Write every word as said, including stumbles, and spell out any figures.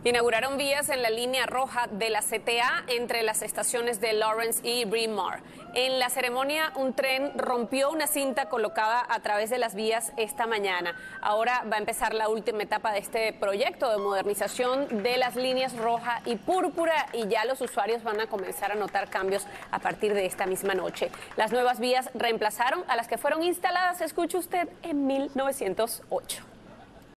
Inauguraron vías en la línea roja de la C T A entre las estaciones de Lawrence y Bryn Mawr. En la ceremonia, un tren rompió una cinta colocada a través de las vías esta mañana. Ahora va a empezar la última etapa de este proyecto de modernización de las líneas roja y púrpura y ya los usuarios van a comenzar a notar cambios a partir de esta misma noche. Las nuevas vías reemplazaron a las que fueron instaladas, escuche usted, en mil novecientos ocho.